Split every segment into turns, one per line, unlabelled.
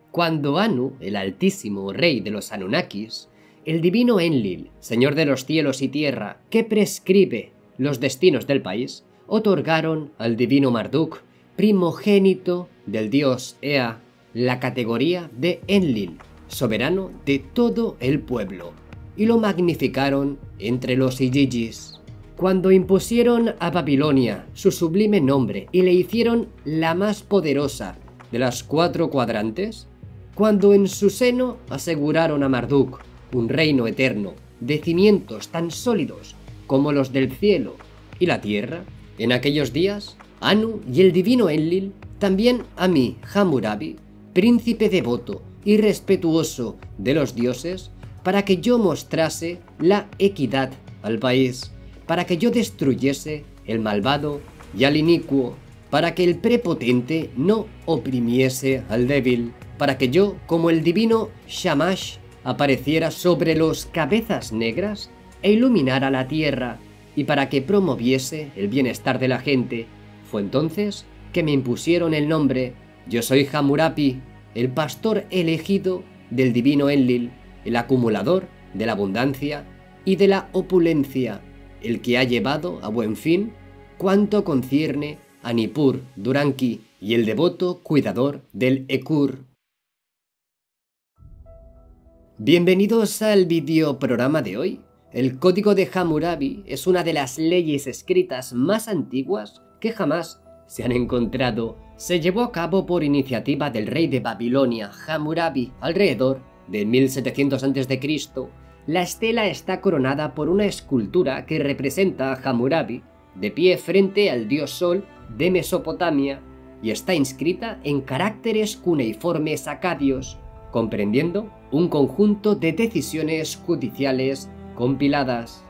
Cuando Anu, el Altísimo, rey de los Anunnakis, el divino Enlil, señor de los cielos y tierra, que prescribe los destinos del país, otorgaron al divino Marduk, primogénito del dios Ea, la categoría de Enlil, soberano de todo el pueblo, y lo magnificaron entre los Igigis. Cuando impusieron a Babilonia su sublime nombre y le hicieron la más poderosa de las 4 cuadrantes, cuando en su seno aseguraron a Marduk un reino eterno de cimientos tan sólidos como los del cielo y la tierra, en aquellos días, Anu y el divino Enlil, también a mí, Hammurabi, príncipe devoto y respetuoso de los dioses, para que yo mostrase la equidad al país, para que yo destruyese el malvado y al inicuo, para que el prepotente no oprimiese al débil, para que yo, como el divino Shamash, apareciera sobre los cabezas negras e iluminara la tierra, y para que promoviese el bienestar de la gente. Fue entonces que me impusieron el nombre. Yo soy Hammurabi, el pastor elegido del divino Enlil, el acumulador de la abundancia y de la opulencia, el que ha llevado a buen fin cuanto concierne a Nippur, Duranki y el devoto cuidador del Ekur. Bienvenidos al videoprograma de hoy. El Código de Hammurabi es una de las leyes escritas más antiguas que jamás se han encontrado. Se llevó a cabo por iniciativa del rey de Babilonia, Hammurabi, alrededor de 1700 a.C. La estela está coronada por una escultura que representa a Hammurabi de pie frente al dios Sol de Mesopotamia y está inscrita en caracteres cuneiformes acadios, comprendiendo un conjunto de decisiones judiciales compiladas.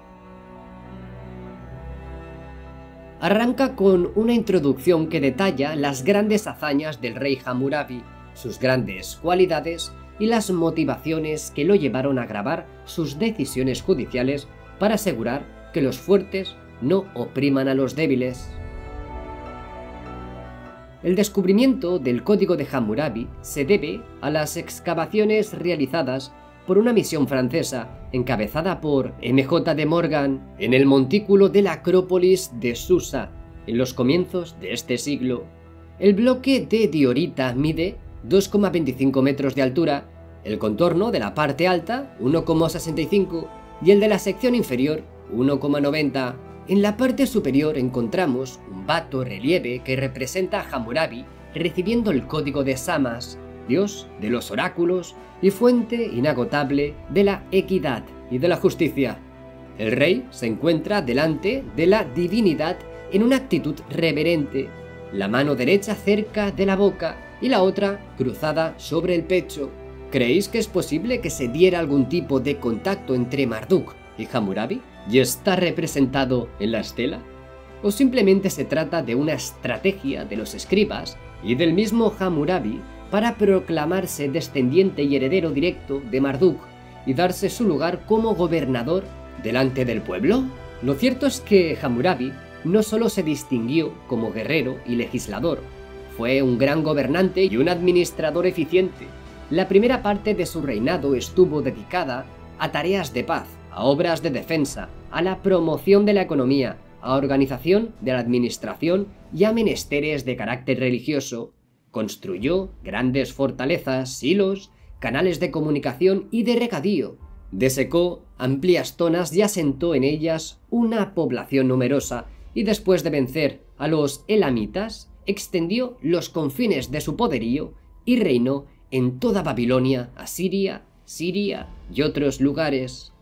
Arranca con una introducción que detalla las grandes hazañas del rey Hammurabi, sus grandes cualidades y las motivaciones que lo llevaron a grabar sus decisiones judiciales para asegurar que los fuertes no opriman a los débiles. El descubrimiento del Código de Hammurabi se debe a las excavaciones realizadas por una misión francesa encabezada por M.J. de Morgan en el montículo de la Acrópolis de Susa en los comienzos de este siglo. El bloque de diorita mide 2,25 metros de altura, el contorno de la parte alta 1,65 y el de la sección inferior 1,90. En la parte superior encontramos un bato relieve que representa a Hammurabi recibiendo el código de Samas, dios de los oráculos y fuente inagotable de la equidad y de la justicia. El rey se encuentra delante de la divinidad en una actitud reverente, la mano derecha cerca de la boca y la otra cruzada sobre el pecho. ¿Creéis que es posible que se diera algún tipo de contacto entre Marduk y Hammurabi y está representado en la estela? ¿O simplemente se trata de una estrategia de los escribas y del mismo Hammurabi para proclamarse descendiente y heredero directo de Marduk y darse su lugar como gobernador delante del pueblo? Lo cierto es que Hammurabi no solo se distinguió como guerrero y legislador, fue un gran gobernante y un administrador eficiente. La primera parte de su reinado estuvo dedicada a tareas de paz, a obras de defensa, a la promoción de la economía, a organización de la administración y a menesteres de carácter religioso. Construyó grandes fortalezas, silos, canales de comunicación y de regadío. Desecó amplias zonas y asentó en ellas una población numerosa, y después de vencer a los elamitas, extendió los confines de su poderío y reinó en toda Babilonia, Asiria, Siria y otros lugares.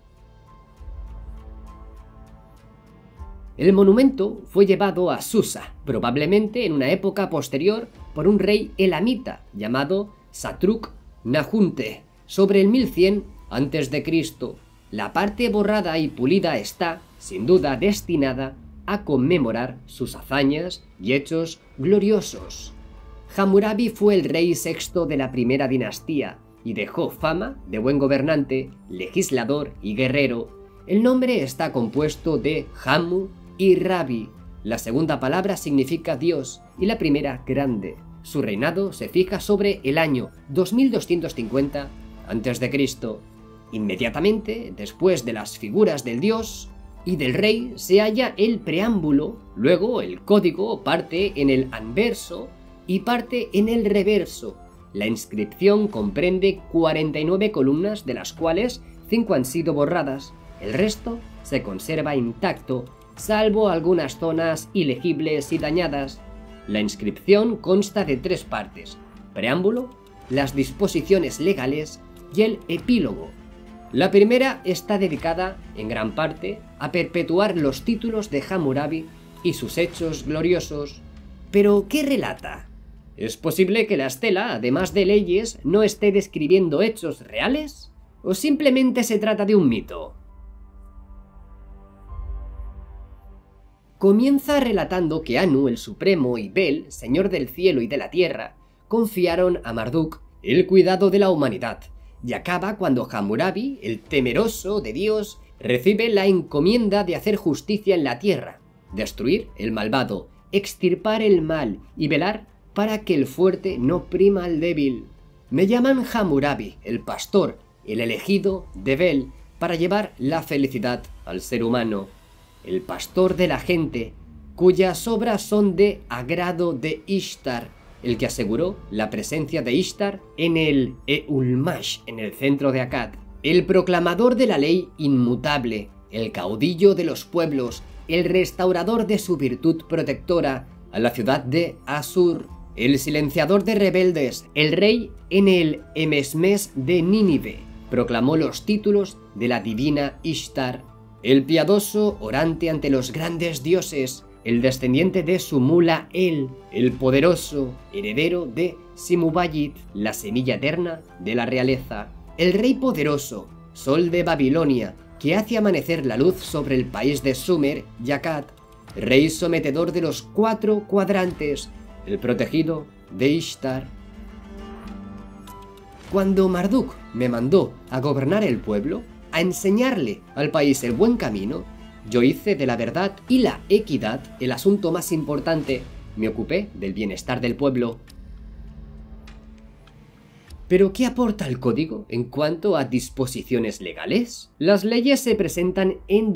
El monumento fue llevado a Susa, probablemente en una época posterior, por un rey elamita llamado Satruk-Nahunte, sobre el 1100 a.C. La parte borrada y pulida está, sin duda, destinada a conmemorar sus hazañas y hechos gloriosos. Hammurabi fue el rey sexto de la primera dinastía y dejó fama de buen gobernante, legislador y guerrero. El nombre está compuesto de Hammu y Rabi. La segunda palabra significa Dios y la primera grande. Su reinado se fija sobre el año 2250 a.C. Inmediatamente después de las figuras del dios y del rey se halla el preámbulo, luego el código parte en el anverso y parte en el reverso. La inscripción comprende 49 columnas, de las cuales 5 han sido borradas. El resto se conserva intacto, salvo algunas zonas ilegibles y dañadas. La inscripción consta de 3 partes: preámbulo, las disposiciones legales y el epílogo. La primera está dedicada, en gran parte, a perpetuar los títulos de Hammurabi y sus hechos gloriosos. ¿Pero qué relata? ¿Es posible que la estela, además de leyes, no esté describiendo hechos reales? ¿O simplemente se trata de un mito? Comienza relatando que Anu el Supremo y Bel, señor del cielo y de la tierra, confiaron a Marduk el cuidado de la humanidad, y acaba cuando Hammurabi, el temeroso de Dios, recibe la encomienda de hacer justicia en la tierra, destruir el malvado, extirpar el mal y velar para que el fuerte no prima al débil. Me llaman Hammurabi, el pastor, el elegido de Bel, para llevar la felicidad al ser humano, el pastor de la gente, cuyas obras son de agrado de Ishtar, el que aseguró la presencia de Ishtar en el Eulmash, en el centro de Akkad, el proclamador de la ley inmutable, el caudillo de los pueblos, el restaurador de su virtud protectora a la ciudad de Asur, el silenciador de rebeldes, el rey en el Emesmes de Nínive, proclamó los títulos de la divina Ishtar, el piadoso orante ante los grandes dioses, el descendiente de su mula El, el poderoso heredero de Simubayit, la semilla eterna de la realeza, el rey poderoso, sol de Babilonia, que hace amanecer la luz sobre el país de Sumer y Akkad, rey sometedor de los 4 cuadrantes, el protegido de Ishtar. Cuando Marduk me mandó a gobernar el pueblo, a enseñarle al país el buen camino, yo hice de la verdad y la equidad el asunto más importante, me ocupé del bienestar del pueblo. ¿Pero qué aporta el código en cuanto a disposiciones legales? Las leyes se presentan en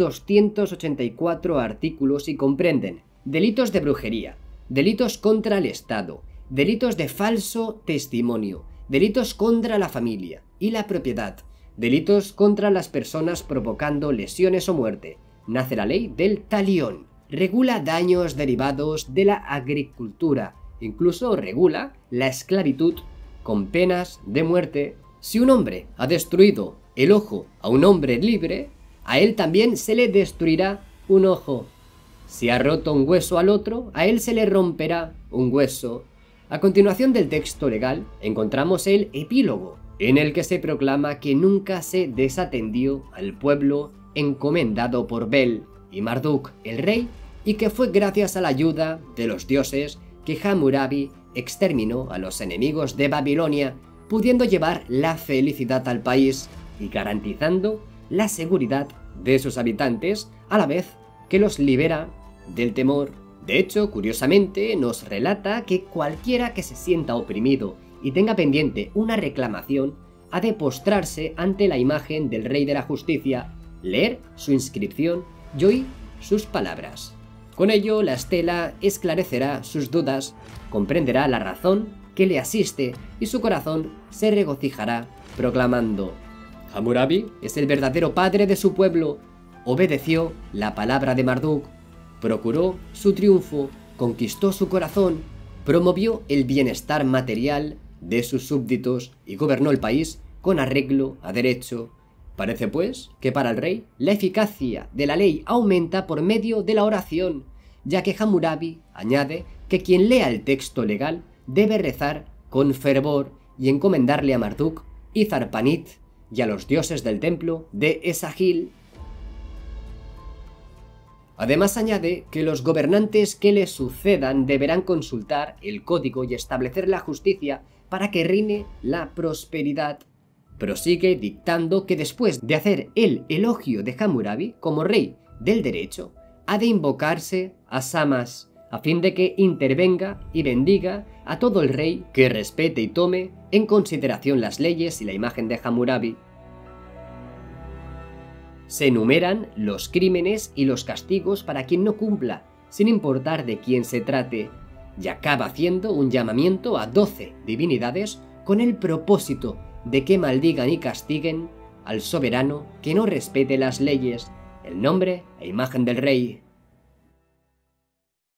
284 artículos y comprenden delitos de brujería, delitos contra el Estado, delitos de falso testimonio, delitos contra la familia y la propiedad, delitos contra las personas provocando lesiones o muerte. Nace la ley del talión, regula daños derivados de la agricultura, incluso regula la esclavitud con penas de muerte. Si un hombre ha destruido el ojo a un hombre libre, a él también se le destruirá un ojo. Si ha roto un hueso al otro, a él se le romperá un hueso. A continuación del texto legal encontramos el epílogo, en el que se proclama que nunca se desatendió al pueblo encomendado por Bel y Marduk, el rey, y que fue gracias a la ayuda de los dioses que Hammurabi exterminó a los enemigos de Babilonia, pudiendo llevar la felicidad al país y garantizando la seguridad de sus habitantes, a la vez que los libera del temor. De hecho, curiosamente, nos relata que cualquiera que se sienta oprimido y tenga pendiente una reclamación, ha de postrarse ante la imagen del Rey de la Justicia, leer su inscripción y oír sus palabras. Con ello, la estela esclarecerá sus dudas, comprenderá la razón que le asiste y su corazón se regocijará, proclamando: Hammurabi es el verdadero padre de su pueblo, obedeció la palabra de Marduk, procuró su triunfo, conquistó su corazón, promovió el bienestar material de sus súbditos y gobernó el país con arreglo a derecho. Parece pues que para el rey la eficacia de la ley aumenta por medio de la oración, ya que Hammurabi añade que quien lea el texto legal debe rezar con fervor y encomendarle a Marduk y Zarpanit y a los dioses del templo de Esagil. Además añade que los gobernantes que le sucedan deberán consultar el código y establecer la justicia para que reine la prosperidad. Prosigue dictando que después de hacer el elogio de Hammurabi como rey del derecho, ha de invocarse a Samas, a fin de que intervenga y bendiga a todo el rey que respete y tome en consideración las leyes y la imagen de Hammurabi. Se enumeran los crímenes y los castigos para quien no cumpla, sin importar de quién se trate, y acaba haciendo un llamamiento a 12 divinidades con el propósito de que maldigan y castiguen al soberano que no respete las leyes, el nombre e imagen del rey.